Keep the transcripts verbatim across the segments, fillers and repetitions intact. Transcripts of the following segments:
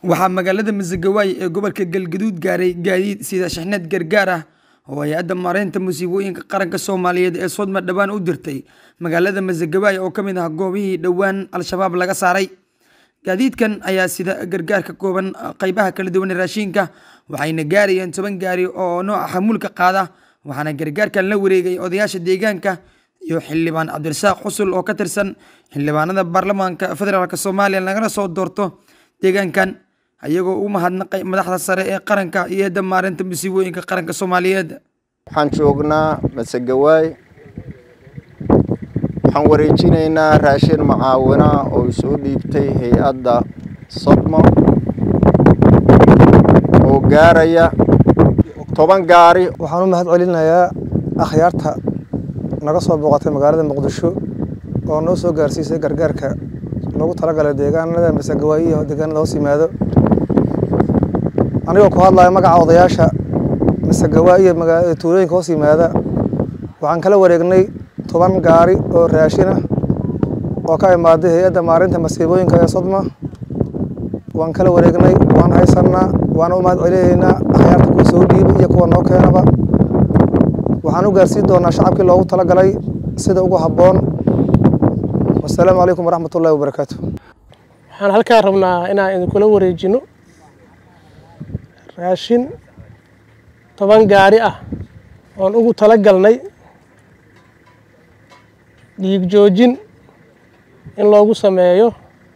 waxaa magaalada Masagawaay ee gobolka Galgaduud gaaray gaadiid sida shixnad gargaar ah oo hay'adda maareynta musiibooyinka qaranka Soomaaliyeed ee Sodma dhawaan u dirtay magaalada Masagawaay oo kamid ah goobihii dhawaan al-shabaab laga saaray. gaadiidkan ayaa sida gargaarka kooban qaybaha kala duwan ee raashinka waxayna gaarayeen toban gaari oo nooca xamuulka qaada waxaana gargaarkan la wareegay odayaasha deegaanka iyo xildhibaan Cabdirasaaq Xusul oo ka tirsan xildhibaanada baarlamaanka federaalka Soomaaliya lagana soo doorto deegaankan ayagoo u mahadnaqay madaxda sare ee qaranka iyo hay'adda maareynta musiibooyinka qaranka Soomaaliyeed. waxaan joognaa Masagawaay waxaan wareejinaynaa raashin macaawina oo soo dhiibtay hay'adda Sodma oo gaaraya toban gaari. waxaan u mahad celinayaa akhyaarta naga soo booqatay magaalada Muqdisho oo noo soo gaarsiisay gargaarka loogu talagalay deegaanada Masagawaay iyo deegaanada hoos yimaado. anigoo ku hadlayo magaca odayaasha Masagawaay iyo magaalada tuulooyinka hoos yimaada waxaan kala wareegnay toban gaari oo raashin ah oo ka imaaday hay'adda maareynta musiibooyinka ee Sodma. waan kala wareegnay waan haysanaa waan u mahad celinaynaa akhyaarta ku soo dhiibay iyo kuwa noo keenaba. waxaan u gaarsiin doonaa shacabkii loogu talagalay sida ugu habboon. wassalaamu calaykum waraxmatullaahi wabarakaatuh. waxaan halkaa rabnaa inaan idinkula wareejino raashin toban gaari ah oon ugu talagalnay dhiig joojin in loogu sameeyo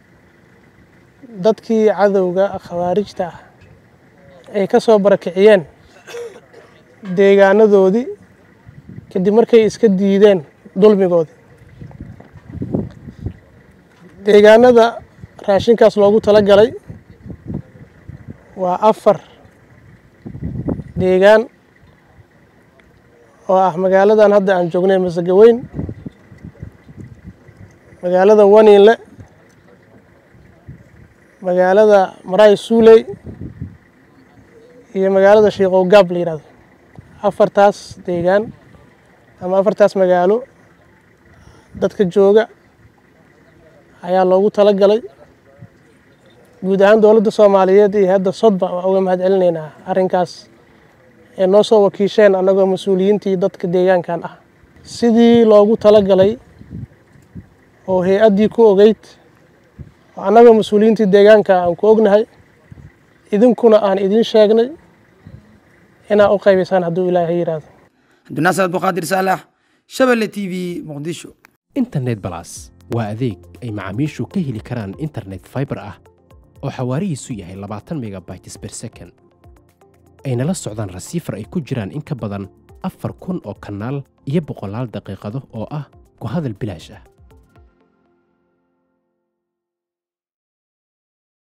dadkii cadowga khawaarijta ah ay ka soo barakiciyeen deegaanadoodii kadib markay iska diideen dulmigoodii. deegaanada raashinkaas loogu talagalay waa afar deegaan oo ah magaaladan hadda aan joognay Masagawayn, magaalada Waniinle, magaalada Maray Suuley iyo magaalada Sheekhow Gaab la yiraahdo. afartaas deegaan ama afartaas magaalo dadka jooga ayaa loogu talagalay. guud ahaan dowladda Soomaaliyeed iyo hay'adda Sodma waa uga mahad celinaynaa arrinkaas ee noo soo wakiisheen anagoo mas'uuliyiintii dadka deegaankan ah sidii loogu talagalay oo hay'addii ku ogeyd oo anagoo mas'uuliyiintii deegaanka aan ku ognahay idinkuna aan idin sheegnay inaa u qaybisan hadduu Ilaahay yiraahdo. Abdinaasir Abduqaadir Saalax, Shabelle T V, Muqdisho. Internet Plus waa adeeg ay macaamiishu ka heli karaan internet fiber ah oo xawaarihiisu yahay labaatan megabytes per second. ayna la socdaan rasiifar ay ku jiraan in ka badan afar kun oo kanaal iyo boqolaal daqiiqado oo ah ku hadal bilaash ah.